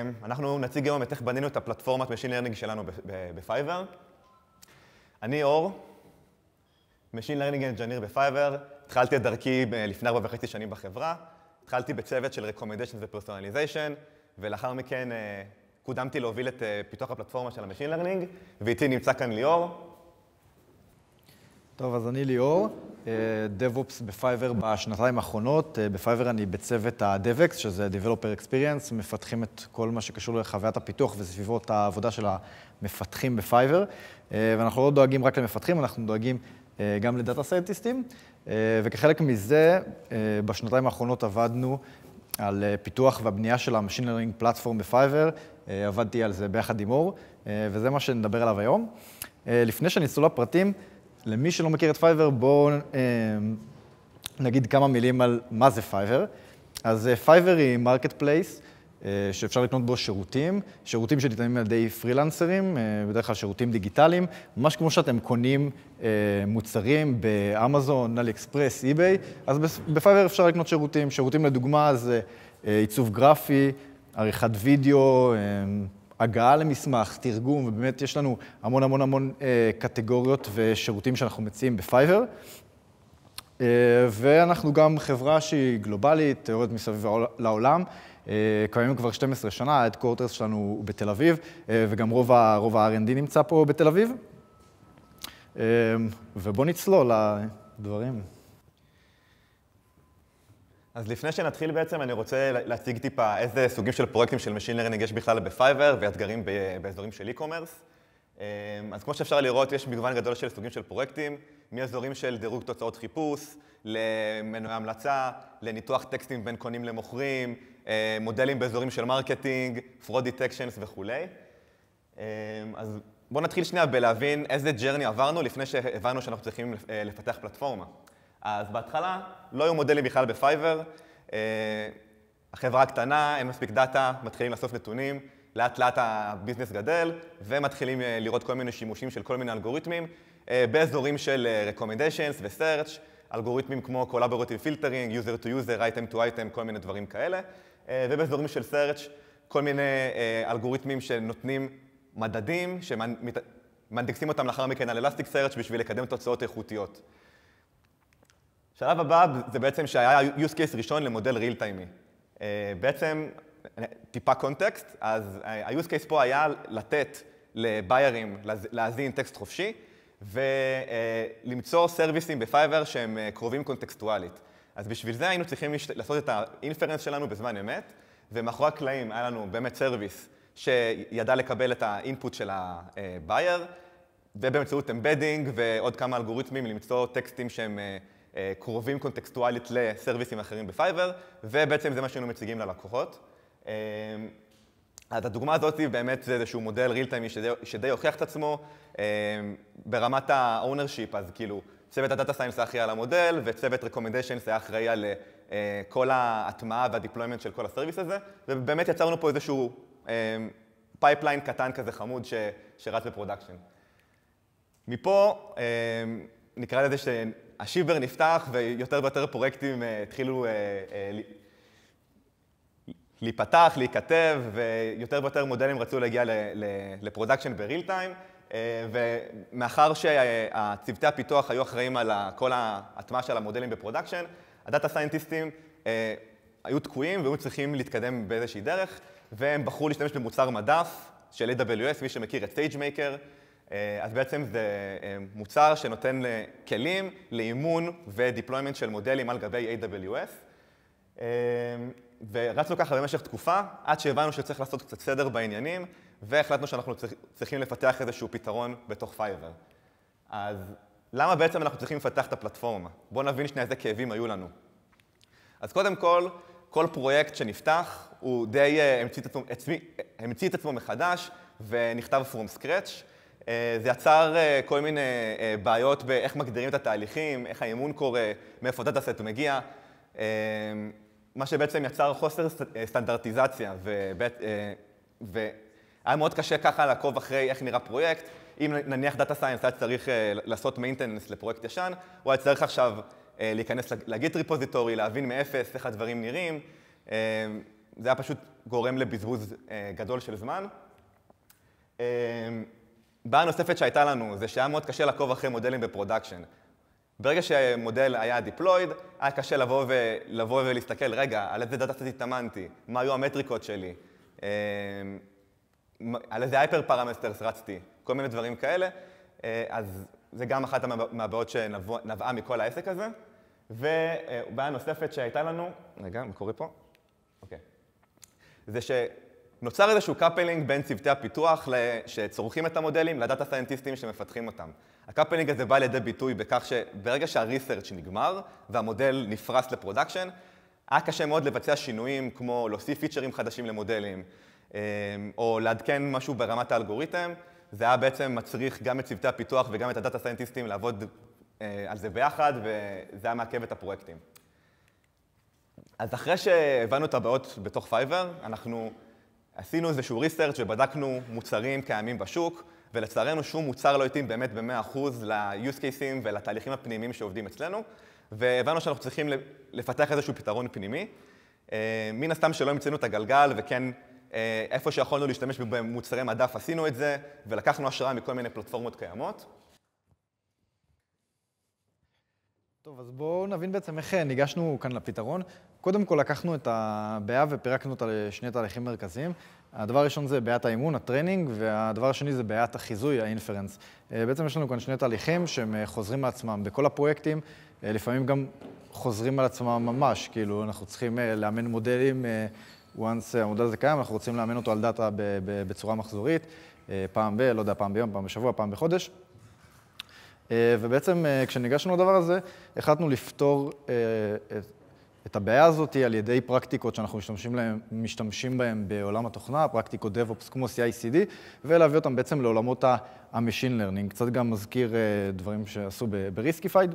אנחנו נציג היום את איך בנינו את הפלטפורמת Machine Learning שלנו ב-Fiverr. אני אור, Machine Learning Engineer ב-Fiverr. התחלתי את דרכי לפני 4.5 שנים בחברה. התחלתי בצוות של Recommendations ו-Personalization, ולאחר מכן קודמתי להוביל את פיתוח הפלטפורמה של ה-Machine Learning, ואיתי נמצא כאן ליאור. טוב, אז אני ליאור, DevOps ב-Fiverr בשנתיים האחרונות. ב-Fiverr אני בצוות ה-DevOps, שזה Developer Experience, מפתחים את כל מה שקשור לחוויית הפיתוח וסביבות העבודה של המפתחים ב-Fiverr. ואנחנו לא דואגים רק למפתחים, אנחנו דואגים גם לדאטה סיינטיסטים. וכחלק מזה, בשנתיים האחרונות עבדנו על פיתוח והבנייה של ה-Machine Learning Platform ב-Fiverr. עבדתי על זה ביחד עם אור, וזה מה שנדבר עליו היום. לפני שנצלול לפרטים, למי שלא מכיר את Fiverr, בואו נגיד כמה מילים על מה זה Fiverr. אז Fiverr היא מרקט פלייס שאפשר לקנות בו שירותים שניתנים על ידי פרילנסרים, בדרך כלל שירותים דיגיטליים, ממש כמו שאתם קונים מוצרים באמזון, אלי אקספרס, eBay, אז ב-Fiverr אפשר לקנות שירותים. שירותים לדוגמה זה עיצוב גרפי, עריכת וידאו, הגעה למסמך, תרגום, ובאמת יש לנו המון קטגוריות ושירותים שאנחנו מציעים ב-Fiverr. ואנחנו גם חברה שהיא גלובלית, תיאוריות מסביב לעולם. קיימים כבר 12 שנה, ה-headquarters שלנו הוא בתל אביב, וגם רוב ה-R&D נמצא פה בתל אביב. ובואו נצלול לדברים. אז לפני שנתחיל בעצם, אני רוצה להציג טיפה איזה סוגים של פרויקטים של Machine Learning יש בכלל ב-Fiverr ואתגרים באזורים של e-commerce. אז כמו שאפשר לראות, יש מגוון גדול של סוגים של פרויקטים, מאזורים של דירוג תוצאות חיפוש, למנועי המלצה, לניתוח טקסטים בין קונים למוכרים, מודלים באזורים של מרקטינג, fraud detections וכו'. אז בואו נתחיל שנייה בלהבין איזה ג'רני עברנו לפני שהבנו שאנחנו צריכים לפתח פלטפורמה. אז בהתחלה לא היו מודלים בכלל ב-Fiverr, החברה הקטנה, אין מספיק דאטה, מתחילים לאסוף נתונים, לאט לאט הביזנס גדל, ומתחילים לראות כל מיני שימושים של כל מיני אלגוריתמים, באזורים של recommendations ו-search, אלגוריתמים כמו collaborative filtering, user to user, item to item, כל מיני דברים כאלה, ובאזורים של search, כל מיני אלגוריתמים שנותנים מדדים, שמנדקסים אותם לאחר מכן על Elasticsearch בשביל לקדם תוצאות איכותיות. השלב הבא זה בעצם שהיה use case ראשון למודל real time. בעצם, טיפה קונטקסט, אז ה-use case פה היה לתת לביירים להזין טקסט חופשי, ולמצוא סרוויסים ב-Fiverr שהם קרובים קונטקסטואלית. אז בשביל זה היינו צריכים לעשות את האינפרנס שלנו בזמן אמת, ומאחורי הקלעים היה לנו באמת סרוויס שידע לקבל את האינפוט של הבייר, ובאמצעות אמבדינג ועוד כמה אלגוריתמים למצוא טקסטים שהם קרובים קונטקסטואלית לסרוויסים אחרים ב-Fiverr, ובעצם זה מה שהיינו מציגים ללקוחות. אז הדוגמה הזאת באמת זה איזשהו מודל real time שדי הוכיח את עצמו ברמת ה-ownership, אז כאילו צוות ה-Data Science היה אחראי על המודל, וצוות Recommendations היה אחראי על כל ההטמעה וה-deployment של כל הסרוויס הזה, ובאמת יצרנו פה איזשהו פייפליין קטן כזה חמוד שרץ בפרודקשן. מפה נקרא לזה שהשיבר נפתח ויותר ויותר פרויקטים התחילו להיפתח, להיכתב, ויותר ויותר מודלים רצו להגיע לפרודקשן בריל טיים, ומאחר שהצוותי הפיתוח היו אחראים על כל ההטמעה של המודלים בפרודקשן, הדאטה סיינטיסטים היו תקועים והיו צריכים להתקדם באיזושהי דרך, והם בחרו להשתמש במוצר מדף של AWS, מי שמכיר את SageMaker, אז בעצם זה מוצר שנותן כלים לאימון ודיפלוימנט של מודלים על גבי AWS. ורצנו ככה במשך תקופה, עד שהבנו שצריך לעשות קצת סדר בעניינים, והחלטנו שאנחנו צריכים לפתח איזשהו פתרון בתוך Fiverr. אז למה בעצם אנחנו צריכים לפתח את הפלטפורמה? בואו נבין שני איזה כאבים היו לנו. אז קודם כל פרויקט שנפתח הוא די המציא את עצמו מחדש ונכתב from scratch. זה יצר כל מיני בעיות באיך מגדירים את התהליכים, איך האימון קורה, מאיפה דאטה סט הוא מגיע. מה שבעצם יצר חוסר סטנדרטיזציה, והיה מאוד קשה ככה לעקוב אחרי איך נראה פרויקט. אם נניח דאטה סיינס היה צריך לעשות maintenance לפרויקט ישן, הוא היה צריך עכשיו להיכנס לגיט ריפוזיטורי, להבין מאפס איך הדברים נראים, זה היה פשוט גורם לבזבוז גדול של זמן. בעיה נוספת שהייתה לנו זה שהיה מאוד קשה לעקוב אחרי מודלים בפרודקשן. ברגע שמודל היה deployed, היה קשה לבוא ולהסתכל, רגע, על איזה דאטה סט התאמנתי, מה היו המטריקות שלי, על איזה הייפר פרמטרס רצתי, כל מיני דברים כאלה. אז זה גם אחת מהבעיות שנבעה מכל העסק הזה. ובעיה נוספת שהייתה לנו, רגע, מה קורה פה? אוקיי. זה שנוצר איזשהו קאפלינג בין צוותי הפיתוח שצורכים את המודלים לדאטה סיינטיסטים שמפתחים אותם. הקאפלינג הזה בא לידי ביטוי בכך שברגע שהריסרצ' נגמר והמודל נפרס לפרודקשן, היה קשה מאוד לבצע שינויים כמו להוסיף פיצ'רים חדשים למודלים, או לעדכן משהו ברמת האלגוריתם. זה היה בעצם מצריך גם את צוותי הפיתוח וגם את הדאטה סיינטיסטים לעבוד על זה ביחד, וזה היה מעכב את הפרויקטים. אז אחרי שהבנו את הבעיות בתוך Fiverr, אנחנו עשינו איזשהו ריסרצ' ובדקנו מוצרים קיימים בשוק, ולצערנו שום מוצר לא התאים באמת ב-100% ל-use cases ולתהליכים הפנימיים שעובדים אצלנו, והבנו שאנחנו צריכים לפתח איזשהו פתרון פנימי. מן הסתם שלא המצאנו את הגלגל, וכן איפה שיכולנו להשתמש במוצרי מדף עשינו את זה, ולקחנו השראה מכל מיני פלטפורמות קיימות. טוב, אז בואו נבין בעצם איך ניגשנו כאן לפתרון. קודם כל לקחנו את הבעיה ופירקנו אותה לשני תהליכים מרכזיים. הדבר הראשון זה בעיית האימון, הטרנינג, והדבר השני זה בעיית החיזוי, האינפרנס. בעצם יש לנו כאן שני תהליכים שהם חוזרים על עצמם בכל הפרויקטים, לפעמים גם חוזרים על עצמם ממש, כאילו אנחנו צריכים לאמן מודלים, once המודל הזה קיים, אנחנו רוצים לאמן אותו על דאטה בצורה מחזורית, פעם לא יודע, פעם ביום, פעם בשבוע, פעם בחודש. ובעצם כשניגשנו לדבר הזה, החלטנו לפתור את הבעיה הזאת על ידי פרקטיקות שאנחנו משתמשים בהן בעולם התוכנה, פרקטיקות DevOps כמו CI/CD, ולהביא אותם בעצם לעולמות ה-Machine Learning. קצת גם מזכיר דברים שעשו ב-Riskified,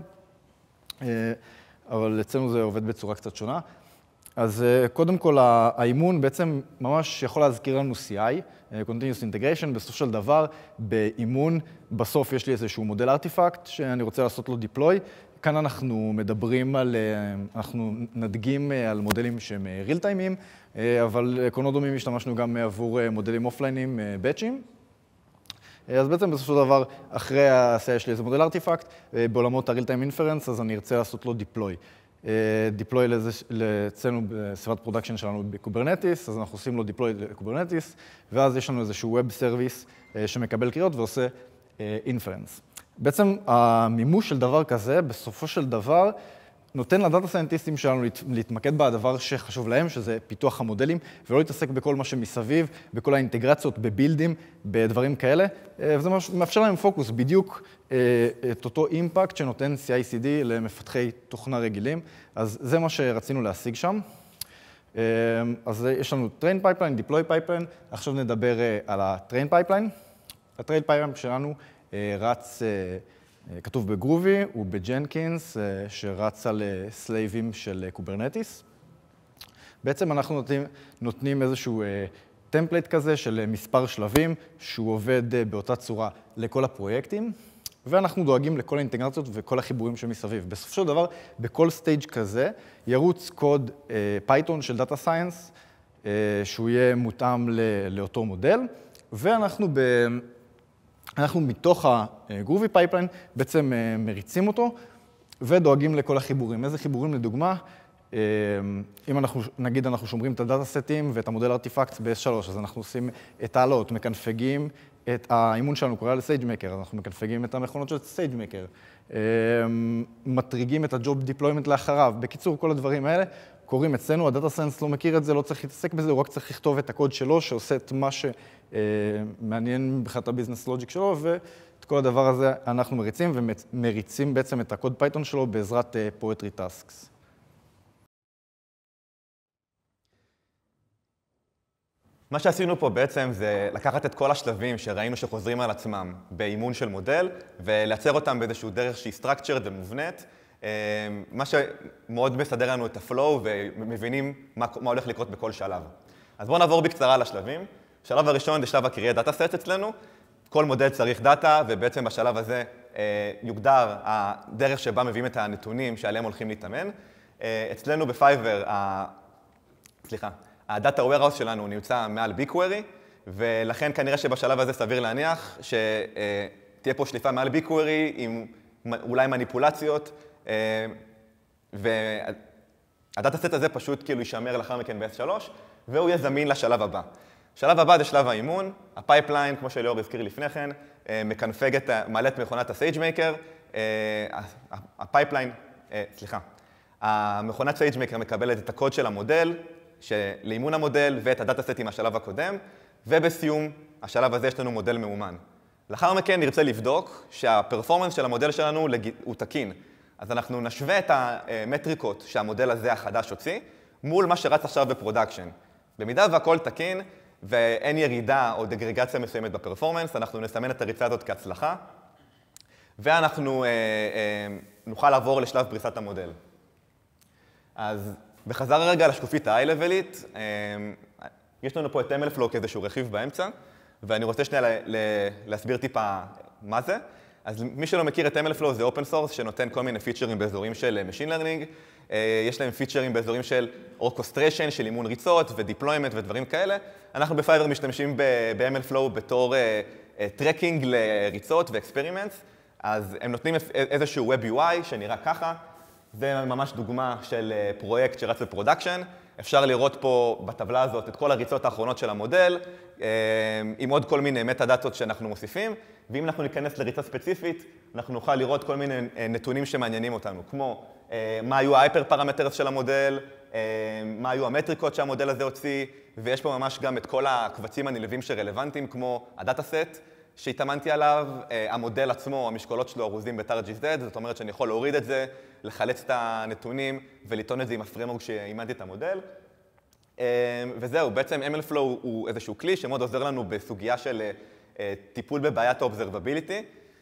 אבל אצלנו זה עובד בצורה קצת שונה. אז קודם כל, האימון בעצם ממש יכול להזכיר לנו CI, Continuous Integration, בסוף של דבר, באימון, בסוף יש לי איזשהו מודל ארטיפקט שאני רוצה לעשות לו deploy. כאן אנחנו מדברים אנחנו נדגים על מודלים שהם real time'ים, אבל עקרונות דומים השתמשנו גם עבור מודלים אופליינים, באצ'ים. אז בעצם בסוף של דבר, אחרי ה-CI יש לי איזה מודל ארטיפקט, בעולמות ה-real time inference, אז אני ארצה לעשות לו deploy. דיפלוי אצלנו בסביבת פרודקשן שלנו בקוברנטיס, אז אנחנו עושים לו דיפלוי לקוברנטיס, ואז יש לנו איזשהו ווב סרוויס שמקבל קריאות ועושה אינפרנס. בעצם המימוש של דבר כזה, בסופו של דבר, נותן לדאטה סיינטיסטים שלנו להתמקד בדבר שחשוב להם, שזה פיתוח המודלים, ולא להתעסק בכל מה שמסביב, בכל האינטגרציות, בבילדים, בדברים כאלה. וזה מאפשר להם פוקוס, בדיוק את אותו אימפקט שנותן CI/CD למפתחי תוכנה רגילים. אז זה מה שרצינו להשיג שם. אז יש לנו train pipeline, deploy pipeline. עכשיו נדבר על ה-train pipeline. ה-train pipeline שלנו רץ כתוב בגרובי ובג'נקינס, שרץ על סלייבים של קוברנטיס. בעצם אנחנו נותנים איזשהו טמפלייט כזה של מספר שלבים, שהוא עובד באותה צורה לכל הפרויקטים, ואנחנו דואגים לכל האינטגרציות וכל החיבורים שמסביב. בסופו של דבר, בכל סטייג' כזה, ירוץ קוד פייתון של דאטה סיינס, שהוא יהיה מותאם לאותו מודל, ואנחנו מתוך הגרובי פייפליין בעצם מריצים אותו ודואגים לכל החיבורים. איזה חיבורים לדוגמה? אם נגיד אנחנו שומרים את הדאטה סטים ואת המודל ארטיפקט ב-S3, אז אנחנו עושים את העלות, מקנפגים את האימון שלנו, קורא ל-SageMaker, אז אנחנו מקנפגים את המכונות של SageMaker, מטריגים את ה-Job Deployment לאחריו. בקיצור, כל הדברים האלה קוראים אצלנו, הדאטה סיינס לא מכיר את זה, לא צריך להתעסק בזה, הוא רק צריך לכתוב את הקוד שלו, שעושה את מה שמעניין מבחינת הביזנס לוג'יק שלו, ואת כל הדבר הזה אנחנו מריצים, ומריצים בעצם את הקוד פייתון שלו בעזרת Poetry Tasks. מה שעשינו פה בעצם זה לקחת את כל השלבים שראינו שחוזרים על עצמם באימון של מודל, ולייצר אותם באיזשהו דרך שהיא structured ומובנית, מה שמאוד מסדר לנו את הפלואו ומבינים מה הולך לקרות בכל שלב. אז בואו נעבור בקצרה על השלבים. השלב הראשון זה שלב הקריאת דאטה סט אצלנו. כל מודל צריך דאטה, ובעצם בשלב הזה יוגדר הדרך שבה מביאים את הנתונים שעליהם הולכים להתאמן. אצלנו בפייבר, הדאטה warehouse שלנו נמצא מעל BigQuery, ולכן כנראה שבשלב הזה סביר להניח שתהיה פה שליפה מעל BigQuery עם אולי מניפולציות, והדאטה סט הזה פשוט כאילו יישמר לאחר מכן ב-S3, והוא יהיה זמין לשלב הבא. השלב הבא זה שלב האימון, הפייפליין, כמו שליאור הזכיר לפני כן, מעלה את מכונת הסייג'מייקר, המכונת סייג'מייקר מקבלת את הקוד של המודל, לאימון המודל ואת הדאטה סט עם השלב הקודם, ובסיום השלב הזה יש לנו מודל מאומן. לאחר מכן נרצה לבדוק שהפרפורמנס של המודל שלנו הוא תקין. אז אנחנו נשווה את המטריקות שהמודל הזה החדש הוציא, מול מה שרץ עכשיו בפרודקשן. במידה והכל תקין, ואין ירידה או דגרגציה מסוימת בפרפורמנס, אנחנו נסמן את הריצה הזאת כהצלחה, ואנחנו נוכל לעבור לשלב פריסת המודל. אז בחזרה רגע לשקופית ה-high-levelית, יש לנו פה את MLflow כאיזשהו רכיב באמצע, ואני רוצה שנייה להסביר טיפה מה זה. אז מי שלא מכיר את MLflow זה open source שנותן כל מיני פיצ'רים באזורים של Machine Learning, יש להם פיצ'רים באזורים של orchestration, של אימון ריצות ו-deployment ודברים כאלה. אנחנו ב-Fiverr משתמשים ב-MLflow בתור טרקינג לריצות ו-experiments, אז הם נותנים איזשהו Web UI שנראה ככה. זה ממש דוגמה של פרויקט שרץ בפרודקשן. אפשר לראות פה בטבלה הזאת את כל הריצות האחרונות של המודל, עם עוד כל מיני מטה-דאטות שאנחנו מוסיפים, ואם אנחנו ניכנס לריצה ספציפית, אנחנו נוכל לראות כל מיני נתונים שמעניינים אותנו, כמו מה היו ההייפר-פרמטרס של המודל, מה היו המטריקות שהמודל הזה הוציא, ויש פה ממש גם את כל הקבצים הנלווים שרלוונטיים, כמו הדאטה סט שהתאמנתי עליו, המודל עצמו, המשקולות שלו ארוזים ב-TarGZ, זאת אומרת שאני יכול להוריד את זה, לחלץ את הנתונים ולטעון את זה עם הפרמורק שאימנתי את המודל. וזהו, בעצם MLflow הוא איזשהו כלי שמאוד עוזר לנו בסוגיה של טיפול בבעיית ה-observability.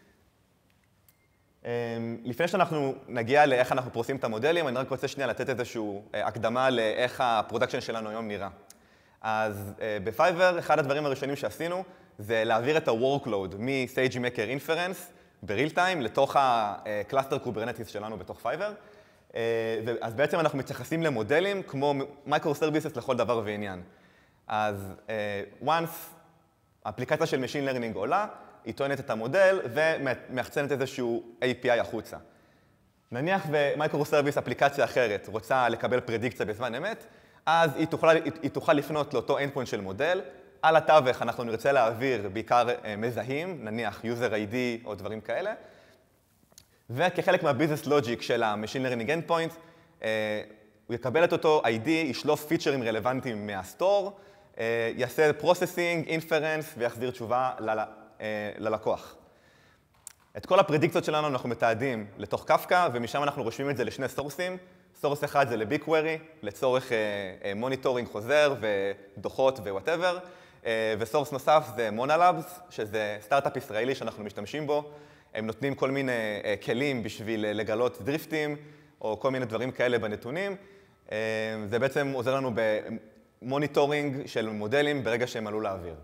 לפני שאנחנו נגיע לאיך אנחנו פורסים את המודלים, אני רק רוצה שנייה לתת איזושהי הקדמה לאיך הפרודקשן שלנו היום נראה. אז ב-Fiverr, אחד הדברים הראשונים שעשינו זה להעביר את ה-workload מ-SageMaker Inference ב-real time לתוך ה-cluster Kubernetes שלנו בתוך Fiverr. אז בעצם אנחנו מתייחסים למודלים כמו microservices לכל דבר ועניין. אז once האפליקציה של Machine Learning עולה, היא טוענת את המודל ומחצנת איזשהו API החוצה. נניח ומיקרוסרוויס, אפליקציה אחרת, רוצה לקבל פרדיקציה בזמן אמת, אז היא תוכל לפנות לאותו endpoint של מודל. על התווך אנחנו נרצה להעביר בעיקר מזהים, נניח user ID או דברים כאלה. וכחלק מהביזנס לוג'יק של ה-Machine Learning Endpoint, הוא יקבל את אותו ID, ישלוף פיצ'רים רלוונטיים מהסטור, יעשה processing, inference ויחזיר תשובה ללקוח. את כל הפרדיקציות שלנו אנחנו מתעדים לתוך קפקא, ומשם אנחנו רושמים את זה לשני סורסים. סורס אחד זה ל-BigQuery, לצורך מוניטורינג חוזר ודוחות ו-whatever, וסורס נוסף זה Monalabs, שזה סטארט-אפ ישראלי שאנחנו משתמשים בו. הם נותנים כל מיני כלים בשביל לגלות דריפטים, או כל מיני דברים כאלה בנתונים. זה בעצם עוזר לנו במוניטורינג של מודלים ברגע שהם עלו לאוויר.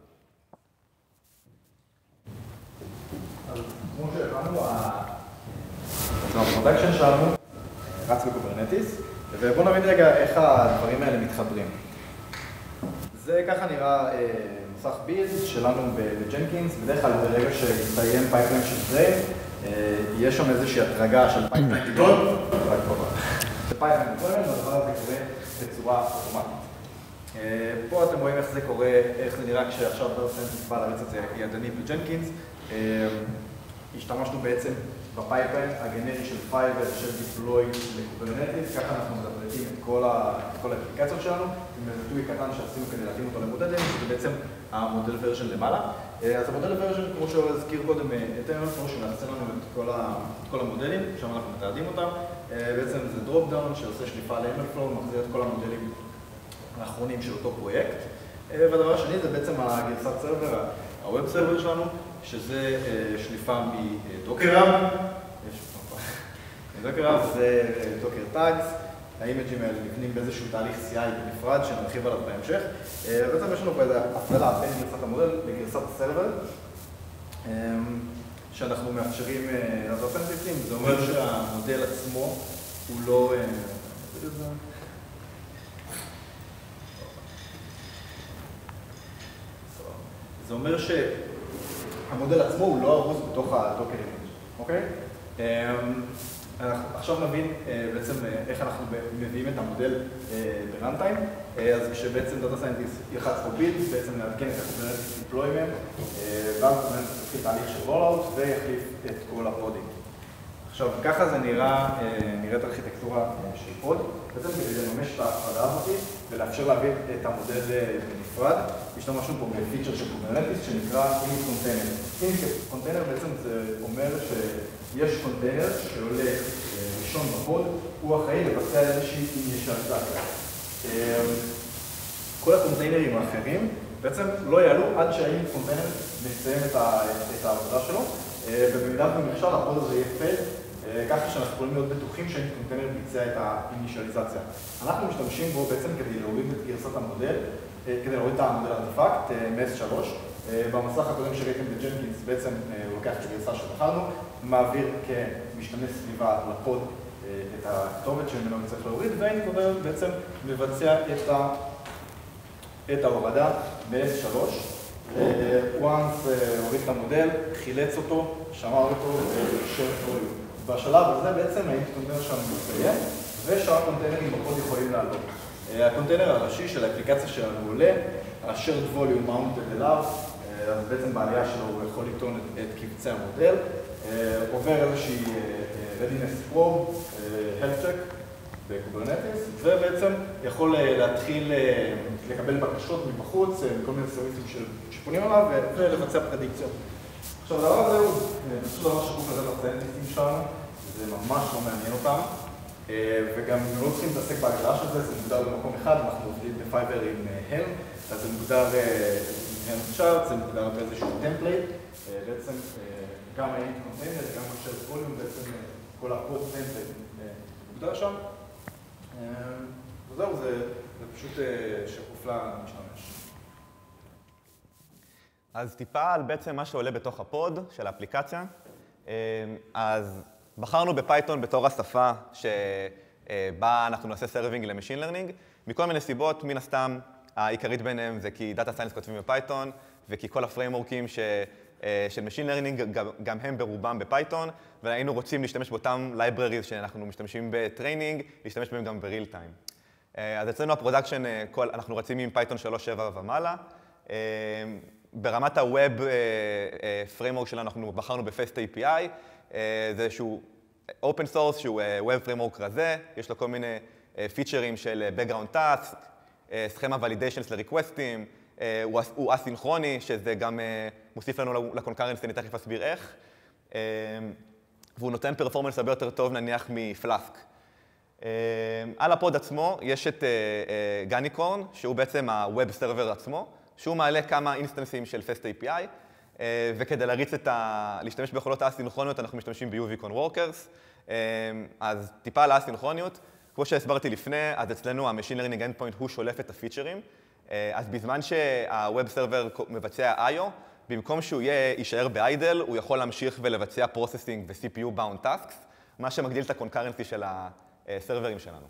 אז כמו שהבנו, הפרודקשן שלנו רץ בקוברנטיס, ובואו נבין רגע איך הדברים האלה מתחברים. זה ככה נראה נוסח בילד שלנו בג'נקינס, בדרך כלל ברגע שיסתיים פייפליין של טרייל, יש שם איזושהי התרגה של פייפליין גדול, פייפליין גדול, והדבר הזה קורה בצורה אוטומטית. פה אתם רואים איך זה קורה, איך זה נראה כשעכשיו ברסן נצפה להריץ את זה ידני בג'נקינס. השתמשנו בעצם בפייפליין הגנרי של Fiverr, של deploy לקוברנטיס, ככה אנחנו מדברים את כל האפליקציות שלנו, עם איזה טוי קטן שעשינו כדי להתאים אותו למודלים, שזה בעצם המודל ורז'ן למעלה. אז המודל ורז'ן, כמו שהזכיר קודם, את MLflow שמאחסן לנו את כל המודלים, שם אנחנו מתעדים אותם. בעצם זה דרופ דאון שעושה שליפה ל-MLflow, מחזיר את כל המודלים האחרונים של אותו פרויקט. והדבר השני זה בעצם הגרסת סרבר, הווב סרבר שלנו, שזה שליפה מדוקר-האב. מדוקר-האב זה דוקר טאגס. האימג'ים האלה נבנים באיזשהו תהליך CI בנפרד שנרחיב עליו בהמשך. בעצם יש לנו פה איזו הפרדה בין גרסת המודל לגרסת הסרבר, שאנחנו מאפשרים לעשות פנטיסים. זה אומר שהמודל עצמו הוא לא... זה אומר שהמודל עצמו הוא לא ארוז בתוך הדוקר אימג', אוקיי? עכשיו נבין בעצם איך אנחנו מביאים את המודל בראנטיים. אז כשבעצם דאטה סיינטיסט ילחץ פה בילד, בעצם נעדכן את הקוברנטיס דיפלוימנט, ואז הקוברנטיס יתחיל תהליך של רולאוט ויחליף את כל הפודים. עכשיו, ככה זה נראית ארכיטקטורה של פוד. בעצם כדי לממש את ההפרדה הזאת ולאפשר להביא את המודל בנפרד, יש לנו משהו פה בפיצ'ר של קוברנטיס שנקרא init container. init container בעצם זה אומר שיש קונטיינר שעולה ראשון בפוד, הוא אחראי לבצע איזושהי אינישיאליזציה. כל הקונטיינרים האחרים בעצם לא יעלו עד שהאינט קונטיינר מסיים את העבודה שלו, ובמידה ובנכשל הפוד הזה יהיה פייל, ככה שאנחנו יכולים להיות בטוחים שהאינט קונטיינר ביצע את האינישיאליזציה. אנחנו משתמשים בו בעצם כדי להוריד את גרסת המודל, כדי להוריד את המודל הארטיפקט מ-S3. במסך הקודם שראיתם בג'נקינס בעצם הוא לוקח את הגרסה שבחרנו, מעביר כמשתנה סביבה לפוד את הכתובת שממנו צריך להוריד, והאינט קונטיינר בעצם מבצע את ההורדה ב-S3. once הוריד את המודל, חילץ אותו, שמר אותו ואישר אותו. בשלב הזה בעצם האינט קונטיינר שלנו מסתיים, ושאר הקונטיינרים בפוד יכולים לעלות. הקונטיינר הראשי של האפליקציה שלנו עולה, ה-shared volume mounted אליו, אז בעצם בעלייה שלו הוא יכול לטעון את קבצי המודל, עובר איזושהי readiness probe, health check בקוברנטיס, ובעצם יכול להתחיל לקבל בקשות מבחוץ, מכל מיני סרוויסים שפונים עליו, ולבצע פרדיקציות. עכשיו, הדבר הזה הוא פשוט דבר שקוף לזה לסטנטיסטים שלנו, זה ממש לא מעניין אותם, וגם הם לא צריכים להתעסק בהגדרה של זה, זה מוגדר במקום אחד, אנחנו עובדים בפייבר עם הם, אז זה מוגדר עם הם צ'ארט, זה מוגדר באיזשהו טמפלייט, בעצם גם האינט קונטיינר, גם השאר ווליום, בעצם כל הפוד טמפלייט מוגדר שם. וזהו, זה פשוט שקוף למשתמש. אז טיפה על בעצם מה שעולה בתוך הפוד של האפליקציה. אז בחרנו בפייתון בתור השפה שבה אנחנו נעשה סרווינג למשין לרנינג, מכל מיני סיבות, מן הסתם העיקרית ביניהם זה כי דאטה סיינס כותבים בפייתון, וכי כל הפריימורקים של משין לרנינג גם הם ברובם בפייתון, והיינו רוצים להשתמש באותם libraries שאנחנו משתמשים בטריינינג, להשתמש בהם גם בריל טיים. אז אצלנו הפרודקשן, אנחנו רצים עם פייתון 3.7 ומעלה. ברמת הווב פריימורק שלנו אנחנו בחרנו בפסט API, זה איזשהו open source שהוא web framework רזה, יש לו כל מיני פיצ'רים של background task, סכמה validations לריקווסטים, הוא אסינכרוני, שזה גם מוסיף לנו לקונקרנס, אני תכף אסביר איך, והוא נותן פרפורמנס הרבה יותר טוב נניח מפלאסק. על הפוד עצמו יש את גניקורן, שהוא בעצם ה-Web Server עצמו, שהוא מעלה כמה אינסטנסים של Fast API, וכדי להשתמש ביכולות האסינכרוניות אנחנו משתמשים ב-UVCon Workers, אז טיפה על האסינכרוניות, כמו שהסברתי לפני, אז אצלנו ה-Machine Learning Endpoint הוא שולף את הפיצ'רים, אז בזמן שה-Web Server מבצע I.O., במקום שהוא יישאר ב-idle, הוא יכול להמשיך ולבצע Processing ו-CPU Bound Tasks, מה שמגדיל את הקונקרנסי של הסרברים שלנו.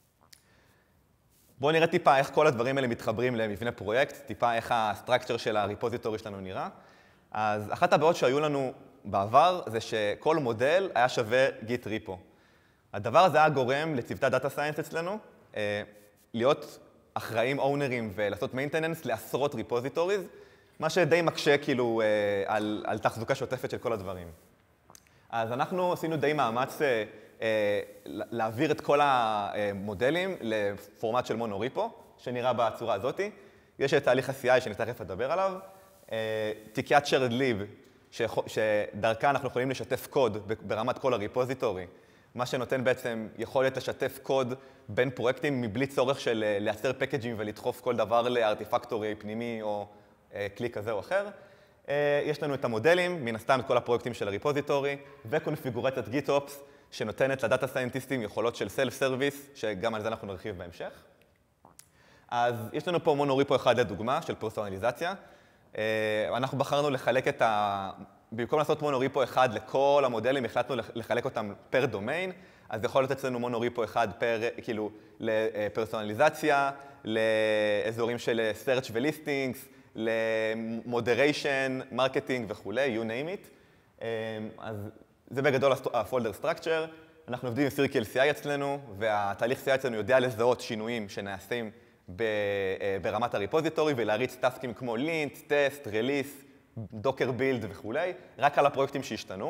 בואו נראה טיפה איך כל הדברים האלה מתחברים למבנה פרויקט, טיפה איך הסטרקצ'ר של הריפוזיטורי שלנו נראה. אז אחת הבעיות שהיו לנו בעבר זה שכל מודל היה שווה גיט ריפו. הדבר הזה היה גורם לצוותי דאטה סיינס אצלנו להיות אחראים, אונרים ולעשות מיינטננס לעשרות ריפוזיטוריז, מה שדי מקשה כאילו על תחזוקה שוטפת של כל הדברים. אז אנחנו עשינו די מאמץ להעביר את כל המודלים לפורמט של מונוריפו, שנראה בצורה הזאת. יש את תהליך ה-CI שאני תכף אדבר עליו, תיקיית shared lib, שדרכה אנחנו יכולים לשתף קוד ברמת כל הריפוזיטורי, מה שנותן בעצם יכולת לשתף קוד בין פרויקטים מבלי צורך של לייצר פקאג'ים ולדחוף כל דבר לארטיפקטורי פנימי או כלי כזה או אחר. יש לנו את המודלים, מן הסתם את כל הפרויקטים של הריפוזיטורי, וקונפיגורציית GitOps, שנותנת לדאטה סיינטיסטים יכולות של סלף-סרוויס, שגם על זה אנחנו נרחיב בהמשך. אז יש לנו פה מונוריפו אחד לדוגמה של פרסונליזציה. אנחנו בחרנו לחלק במקום לעשות מונוריפו אחד לכל המודלים, החלטנו לחלק אותם פר דומיין, אז יכול להיות אצלנו מונוריפו אחד כאילו לפרסונליזציה, לאזורים של search וליסטינגס, למודריישן, מרקטינג וכולי, you name it. אז זה בגדול ה-folder structure. אנחנו עובדים עם סירקל CI אצלנו, והתהליך CI אצלנו יודע לזהות שינויים שנעשים ברמת הריפוזיטורי ולהריץ טסקים כמו lint, test, release, docker build וכולי, רק על הפרויקטים שהשתנו.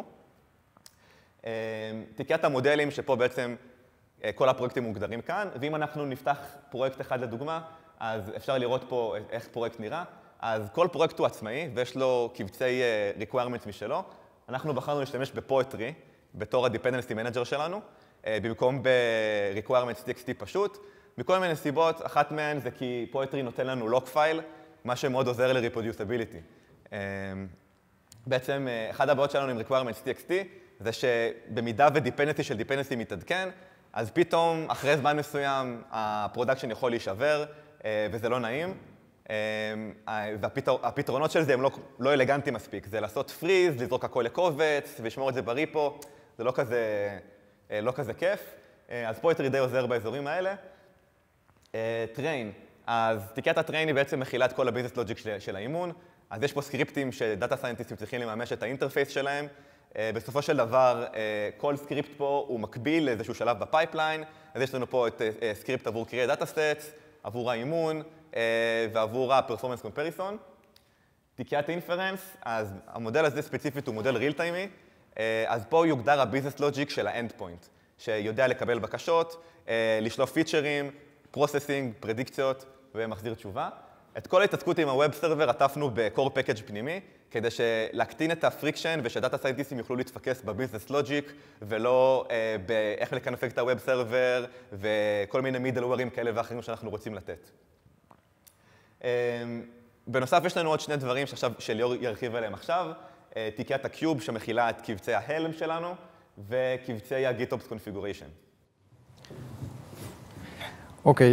תיקיית המודלים שפה בעצם כל הפרויקטים מוגדרים כאן, ואם אנחנו נפתח פרויקט אחד לדוגמה, אז אפשר לראות פה איך פרויקט נראה. אז כל פרויקט הוא עצמאי ויש לו קבצי requirements משלו. אנחנו בחרנו להשתמש בפואטרי בתור ה-dependency manager שלנו, במקום ב-requirements txt פשוט. מכל מיני סיבות, אחת מהן זה כי פואטרי נותן לנו לוק פייל, מה שמאוד עוזר ל-reproducibility. בעצם, אחד הבעיות שלנו עם requirements txt זה שבמידה ו-dependency של dependency מתעדכן, אז פתאום, אחרי זמן מסוים, הפרודקשן יכול להישבר, וזה לא נעים. והפתרונות של זה הם לא אלגנטיים מספיק. זה לעשות פריז, לזרוק הכל לקובץ, ולשמור את זה בריפו. זה לא כזה כיף. אז פואטרי די עוזר באזורים האלה. טריין. אז תיקיית הטריין היא בעצם מכילה את כל הביזנס לוג'יק של האימון. אז יש פה סקריפטים שדאטה סיינטיסטים צריכים לממש את האינטרפייס שלהם. בסופו של דבר, כל סקריפט פה הוא מקביל לאיזשהו שלב בפייפליין. אז יש לנו פה את סקריפט עבור קריאה דאטה סטס, עבור האימון ועבור ה-performance comparison. תיקיית אינפרנס, אז המודל הזה ספציפית הוא מודל ריל-טיימי. אז פה יוגדר הביזנס לוג'יק של ה-end point, שיודע לקבל בקשות, לשלוף פיצ'רים, פרוססינג, פרדיקציות ומחזיר תשובה. את כל ההתעסקות עם ה-Web Server עטפנו ב-Core Package פנימי, כדי להקטין את הפריקשן ושדאטה סיינטיסטים יוכלו להתפקס בביזנס לוג'יק, ולא באיך לקנפג את ה-Web Server וכל מיני middleware'ים כאלה ואחרים שאנחנו רוצים לתת. בנוסף, יש לנו עוד שני דברים שליאור ירחיב עליהם עכשיו. תיקיית הקיוב שמכילה את קבצי ההלם שלנו, וקבצי ה-GitOps Configuration. אוקיי.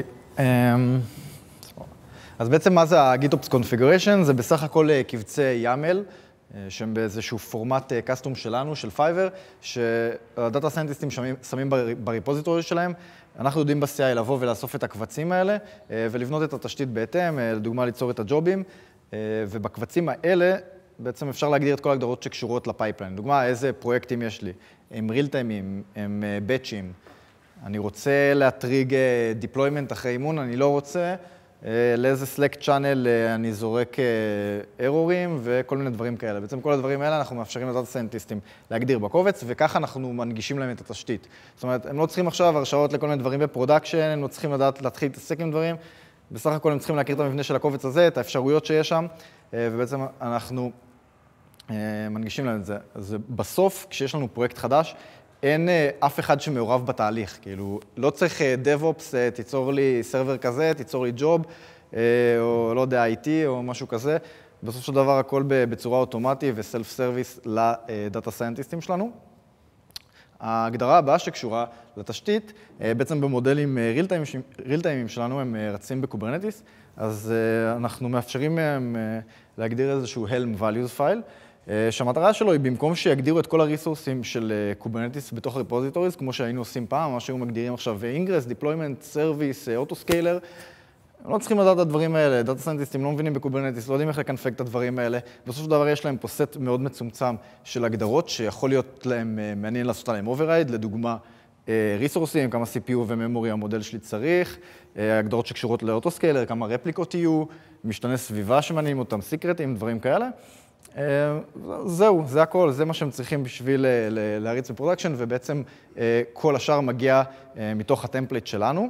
אז בעצם מה זה ה-GitOps Configuration? זה בסך הכל קבצי YAML, שהם באיזשהו פורמט קסטום שלנו, של Fiverr, שהדאטה סיינטיסטים שמים בריפוזיטורי שלהם. אנחנו יודעים ב-CI לבוא ולאסוף את הקבצים האלה, ולבנות את התשתית בהתאם, לדוגמה ליצור את הג'ובים, ובקבצים האלה בעצם אפשר להגדיר את כל ההגדרות שקשורות לפייפליין. לדוגמה, איזה פרויקטים יש לי? הם ריל-טיימים, הם באצ'ים. אני רוצה להטריג deployment אחרי אימון, אני לא רוצה לאיזה Slack channel אני זורק ארורים וכל מיני דברים כאלה. בעצם כל הדברים האלה אנחנו מאפשרים לדאטה סיינטיסטים להגדיר בקובץ, וככה אנחנו מנגישים להם את התשתית. זאת אומרת, הם לא צריכים עכשיו הרשאות לכל מיני דברים בפרודקשן, הם לא צריכים לדעת להתחיל להתעסק עם דברים, בסך הכל הם צריכים להכיר את המבנה של הקובץ הזה, את האפשרויות שיש שם, ובעצם אנחנו מנגישים להם את זה. אז בסוף, כשיש לנו פרויקט חדש, אין אף אחד שמעורב בתהליך, כאילו, לא צריך DevOps, תיצור לי סרבר כזה, תיצור לי ג'וב, או לא יודע, IT או משהו כזה. בסוף של דבר הכל בצורה אוטומטית וסלף סרוויס לדאטה סיינטיסטים שלנו. ההגדרה הבאה שקשורה לתשתית, בעצם במודלים ריל-טיימים שלנו, הם רצים בקוברנטיס, אז אנחנו מאפשרים מהם להגדיר איזשהו Helm Values File, שהמטרה שלו היא במקום שיגדירו את כל הריסורסים של קוברנטיס בתוך ריפוזיטוריז, כמו שהיינו עושים פעם, מה שהיו מגדירים עכשיו Ingress, Deployment, Service, Autoscaler, הם לא צריכים לדעת את הדברים האלה, דאטה סיינטיסטים לא מבינים בקוברנטיס, לא יודעים איך לקנפג את הדברים האלה. בסוף של דבר יש להם פה סט מאוד מצומצם של הגדרות, שיכול להיות להם מעניין לעשות עליהם override, לדוגמה, ריסורסים, כמה CPU וממורי המודל שלי צריך, הגדרות שקשורות לאוטוסקיילר, כמה רפליקות יהיו, משתנה סביבה שמעניינים אותם, סיקרטים, דברים כאלה. זהו, זה הכל, זה מה שהם צריכים בשביל להריץ בפרודקשן, ובעצם כל השאר מגיע מתוך הטמפלייט שלנו.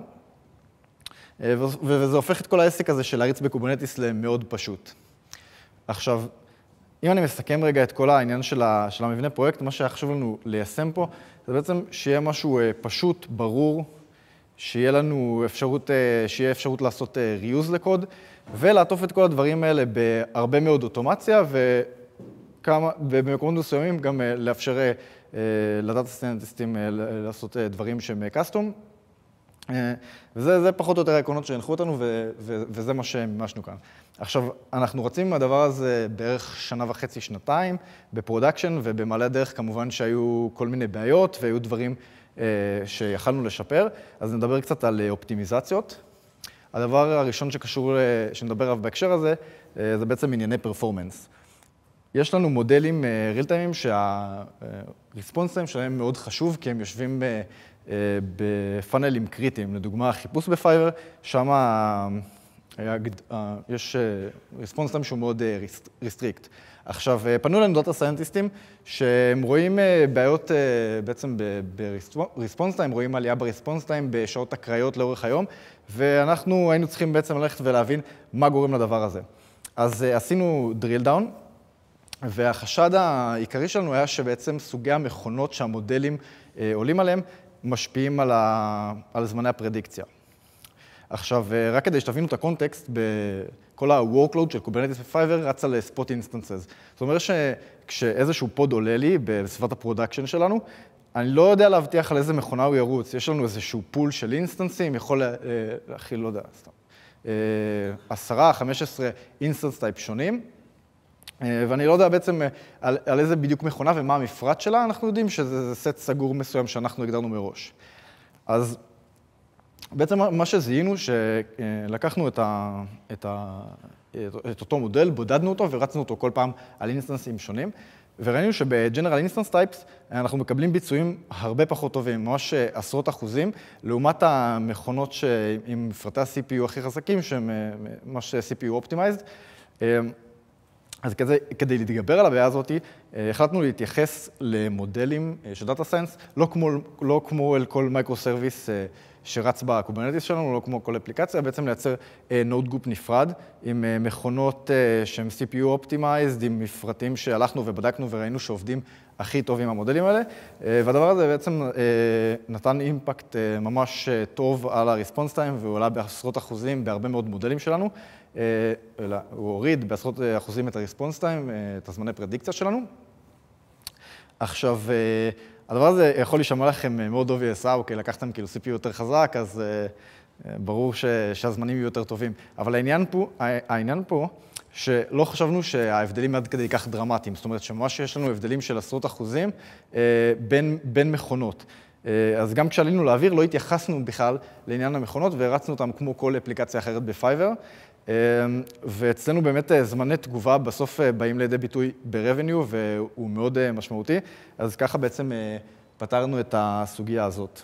וזה הופך את כל העסק הזה של להריץ בקוברנטיס למאוד פשוט. עכשיו, אם אני מסכם רגע את כל העניין של המבנה פרויקט, מה שחשוב לנו ליישם פה, זה בעצם שיהיה משהו פשוט, ברור, שיהיה אפשרות לעשות reuse לקוד, ולעטוף את כל הדברים האלה בהרבה מאוד אוטומציה, ובמקומות מסוימים גם לאפשר לדאטה סיינטיסטים לעשות דברים שהם קסטום. וזה פחות או יותר העקרונות שהנחו אותנו, וזה מה שמימשנו כאן. עכשיו, אנחנו רצים עם הדבר הזה בערך שנה וחצי, שנתיים, בפרודקשן, ובמעלה הדרך כמובן שהיו כל מיני בעיות, והיו דברים שיכלנו לשפר. אז נדבר קצת על אופטימיזציות. הדבר הראשון שנדבר עליו בהקשר הזה, זה בעצם ענייני פרפורמנס. יש לנו מודלים real-time שהריספונס טיים שלהם מאוד חשוב, כי הם יושבים בפאנלים קריטיים. לדוגמה, חיפוש בפייבר, שם יש ריספונס טיים שהוא מאוד restrict. עכשיו, פנו לנו דאטה סיינטיסטים שהם רואים בעיות בעצם בריספונס טיים, רואים עלייה בריספונס טיים בשעות אקראיות לאורך היום, ואנחנו היינו צריכים בעצם ללכת ולהבין מה גורם לדבר הזה. אז עשינו drill down, והחשד העיקרי שלנו היה שבעצם סוגי המכונות שהמודלים עולים עליהם משפיעים על זמני הפרדיקציה. עכשיו, רק כדי שתבינו את הקונטקסט, כל ה-workload של Kubernetes ו-Fiverr רץ על spot instances. זאת אומרת שכשאיזשהו פוד עולה לי בסביבת הפרודקשן שלנו, אני לא יודע להבטיח על איזה מכונה הוא ירוץ. יש לנו איזשהו פול של אינסטנסים, יכול להכיל, לא יודע, סתם, 10, 15 אינסטנס טייפ שונים, ואני לא יודע בעצם על איזה בדיוק מכונה ומה המפרט שלה, אנחנו יודעים שזה סט סגור מסוים שאנחנו הגדרנו מראש. אז בעצם מה שזיהינו, שלקחנו את אותו מודל, בודדנו אותו ורצנו אותו כל פעם על אינסטנסים שונים, וראינו שב-General Instance Types אנחנו מקבלים ביצועים הרבה פחות טובים, ממש עשרות אחוזים, לעומת המכונות עם מפרטי ה-CPU הכי חזקים, שהם ממש CPU Optimized. אז כדי להתגבר על הבעיה הזאת, החלטנו להתייחס למודלים של דאטה סיינס, לא כמו אל כל מייקרו-סרוויס שרץ בקוברנטיס שלנו, לא כמו כל אפליקציה, בעצם לייצר נוד גרופ נפרד, עם מכונות שהן CPU Optimized, עם מפרטים שהלכנו ובדקנו וראינו שעובדים הכי טוב עם המודלים האלה, והדבר הזה בעצם נתן אימפקט ממש טוב על ה-response time, והוא עלה בעשרות אחוזים בהרבה מאוד מודלים שלנו, הוא הוריד בעשרות אחוזים את ה-response time, את הזמני פרדיקציה שלנו. עכשיו, הדבר הזה יכול להישמע לכם מאוד obvious, אוקיי, לקחתם כאילו CPU יותר חזק, אז ברור שהזמנים יהיו יותר טובים. אבל העניין פה, שלא חשבנו שההבדלים עד כדי כך דרמטיים. זאת אומרת שממש יש לנו הבדלים של עשרות אחוזים בין מכונות. אז גם כשעלינו לאוויר לא התייחסנו בכלל לעניין המכונות, והרצנו אותם כמו כל אפליקציה אחרת בפייבר. ואצלנו באמת זמני תגובה בסוף באים לידי ביטוי ב-revenue, והוא מאוד משמעותי. אז ככה בעצם פתרנו את הסוגיה הזאת.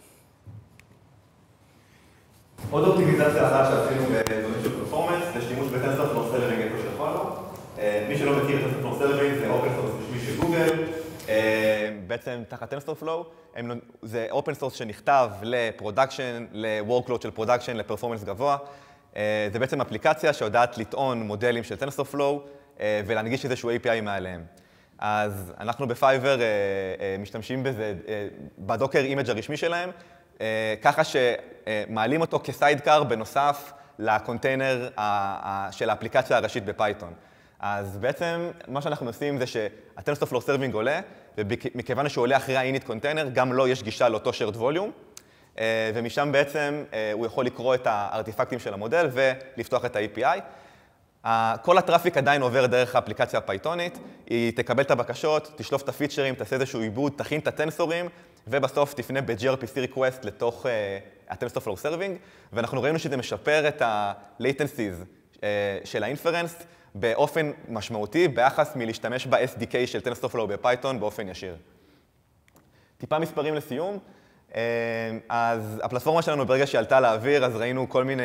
עוד אופטימיזציה אחת שעשינו בזמנים של פרפורמנס, זה שימוש ב-TensorFlow Celebrating איפה שיכולנו. מי שלא מכיר את TensorFlow Celebrating זה אופן סורס רשמי של גוגל. בעצם תחת TensorFlow, זה אופן סורס שנכתב לפרודקשן, ל-workload של פרודקשן, לפרפורמנס גבוה. זה בעצם אפליקציה שיודעת לטעון מודלים של TensorFlow ולהנגיש איזשהו API מעליהם. אז אנחנו בפייבר משתמשים בזה, בדוקר אימג' הרשמי שלהם, ככה שמעלים אותו כסיידקאר בנוסף לקונטיינר של האפליקציה הראשית בפייתון. אז בעצם מה שאנחנו עושים זה שה-TensorFlow Serving עולה, ומכיוון שהוא עולה אחרי ה-init קונטיינר, גם לו יש גישה לאותו shared volume, ומשם בעצם הוא יכול לקרוא את הארטיפקטים של המודל ולפתוח את ה-API. כל הטראפיק עדיין עובר דרך האפליקציה הפייתונית, היא תקבל את הבקשות, תשלוף את הפיצ'רים, תעשה איזשהו עיבוד, תכין את הטנסורים, ובסוף תפנה ב-gRPC request לתוך ה-TensorFlow Serving, ואנחנו ראינו שזה משפר את ה-latencies של ה-inference באופן משמעותי, ביחס מלהשתמש ב-SDK של TensorFlow בפייתון באופן ישיר. טיפה מספרים לסיום. אז הפלטפורמה שלנו ברגע שהיא עלתה לאוויר, אז ראינו כל מיני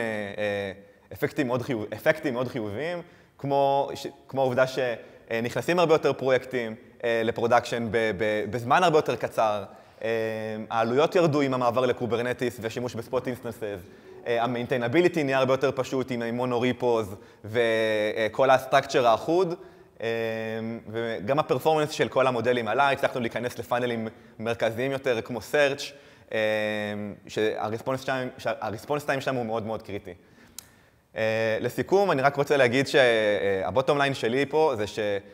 אפקטים מאוד חיוביים, כמו העובדה שנכנסים הרבה יותר פרויקטים לפרודקשן בזמן הרבה יותר קצר, העלויות ירדו עם המעבר לקוברנטיס ושימוש בספוט אינסטנסס, ה-maintainability נהיה הרבה יותר פשוט עם מונוריפוז וכל הסטרקצ'ר האחוד, וגם הפרפורמנס של כל המודלים עלה, הצלחנו להיכנס לפאנלים מרכזיים יותר כמו search, שהריספונס טיים שם הוא מאוד מאוד קריטי. לסיכום, אני רק רוצה להגיד שהבוטום ליין שלי פה זה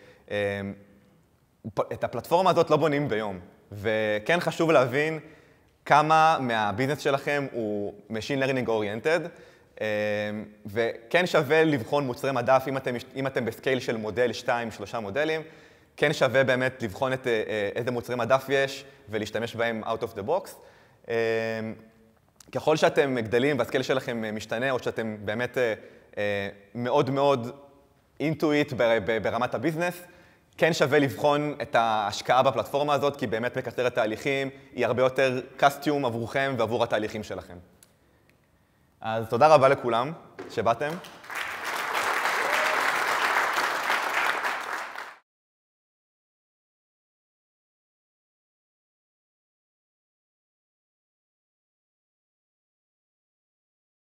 שאת הפלטפורמה הזאת לא בונים ביום, וכן חשוב להבין כמה מהביזנס שלכם הוא Machine Learning Oriented, וכן שווה לבחון מוצרי מדף אם אתם בסקייל של מודל 2-3 מודלים, כן שווה באמת לבחון איזה מוצרי מדף יש ולהשתמש בהם out of the box. ככל שאתם גדלים והסקייל שלכם משתנה, או שאתם באמת מאוד מאוד אינטואיט ברמת הביזנס, כן שווה לבחון את ההשקעה בפלטפורמה הזאת, כי באמת מקצרת תהליכים, היא הרבה יותר קסטיום עבורכם ועבור התהליכים שלכם. אז תודה רבה לכולם שבאתם.